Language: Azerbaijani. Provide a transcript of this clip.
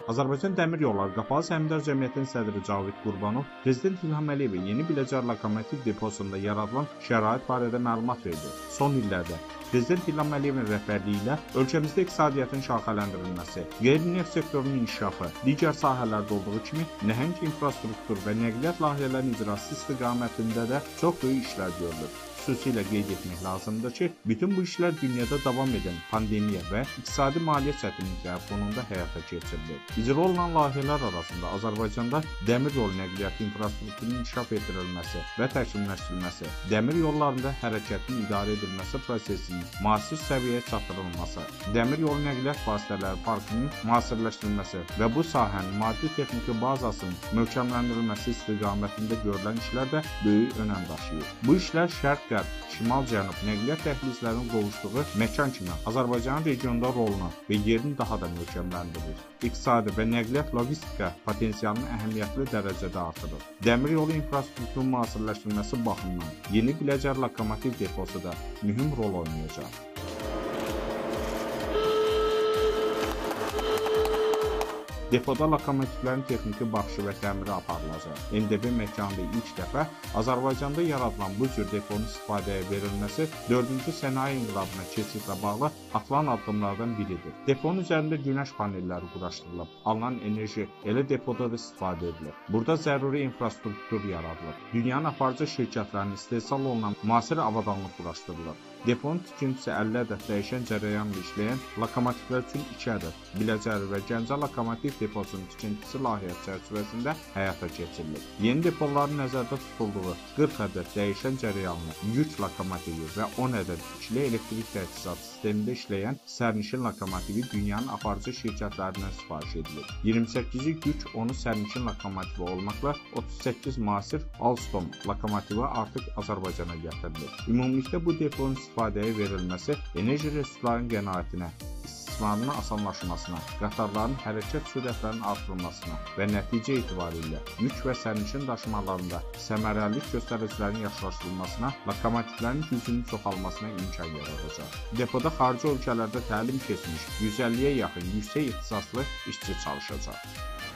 Azərbaycan Dəmir Yolları Qapalı Səhmdar Cəmiyyətinin sədri Cavid Qurbanov Prezident İlham Əliyevə yeni Biləcər lokomotiv deposunda yaradılan şərait barədə məlumat verdi. Son illərdə Prezident İlham Əliyevin rəhbərliyi ilə ölkəmizdə iqtisadiyyatın şaxələndirilməsi, qeyri-neft sektorunun inkişafı, digər sahələrdə olduğu kimi nəhəng infrastruktur və nəqliyyat layihələrinin icrası istiqamətində də çox böyük işlər görülür. Xüsusilə qeyd etmək lazımdır ki, bütün bu işlər dünyada davam edən pandemiya və iqtisadi maliyyə çətinlikləri fonunda həyata keçirilir. İcra olunan layihələr arasında Azərbaycanda dəmir yolu nəqliyyat infrastrukturunun inkişaf etdirilməsi və təkmilləşdirilməsi, dəmir yollarında hərəkətin idarə edilməsi prosesinin müasir səviyyəyə çatdırılması, dəmir yolu nəqliyyat vasitələri parkının müasirləşdirilməsi və bu sahənin maddi-texniki bazasının möhkəmləndirilməsi istiqamətində görülən işlər də böyük önəm daşıyır. Bu işlər şərq şimal-cənub nəqliyyat dəhlizlərinin qovuşduğu məkan kimi Azərbaycanın regionda rolunu və yerini daha da möhkəmləndirir. İqtisadi və nəqliyyat logistika potensialını əhəmiyyətli dərəcədə artırır. Dəmir yolu infrastrukturunun müasirləşdirilməsi baxımından yeni Biləcər lokomotiv deposu da mühüm rol oynayacaq. Depoda lokomotivlərin texniki baxışı və təmiri aparılacaq. MDB məkanında ilk dəfə Azərbaycanda yaradılan bu cür deponun istifadəyə verilməsi 4-cü sənaye inqilabına keçidlə bağlı atılan addımlardan biridir. Deponun üzərində günəş panelləri quraşdırılıb, alınan enerji elə depoda da istifadə edilir. Burada zəruri infrastruktur yaradılır. Dünyanın aparıcı şirkətlərinin istehsal olunan müasir avadanlıq quraşdırılır. Deponun tikintisi 50 ədəd dəyişən cərəyanla işləyən lokomotivlər üçün 2 ədəd, Biləcər və Gəncə lokomotiv deposunun tikintisi layihə çərçivəsində həyata keçirilir. Yeni depoların nəzərdə tutulduğu 40 ədəd dəyişən cərəyanlı yük lokomotivi və 10 ədəd ikili elektrik təchizatı sistemində işləyən sərnişin lokomotivi dünyanın aparıcı şirkətlərindən sifariş edilir. 28-ci yük 10 sərnişin lokomotivi olmaqla 38 müasir Alstom lokomotivi artıq Azərbaycana gətirilir. Ümumilikdə bu deponun istifadəyə verilməsi enerji resurslarının qənaətinə, istismarının asanlaşmasına, qatarların hərəkət sürətlərinin artırılmasına və nəticə etibarilə yük və sərnişin daşımalarında səmərəlilik göstəricilərinin yaxşılaşdırılmasına, lokomotivlərin gücünün çoxalmasına imkan yaradacaq. Depoda xarici ölkələrdə təlim keçmiş 150-yə yaxın yüksək ixtisaslı işçi çalışacaq.